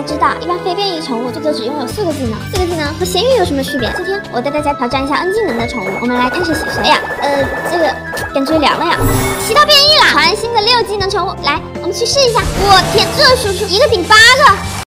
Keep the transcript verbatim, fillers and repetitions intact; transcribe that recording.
知道，一般非变异宠物最多只拥有四个技能，四个技能和咸鱼有什么区别？今天我带大家挑战一下 N 技能的宠物，我们来看是洗谁呀？呃，这个感觉凉了呀。洗到变异啦！全新的六技能宠物，来，我们去试一下。我天，这输出一个顶八个。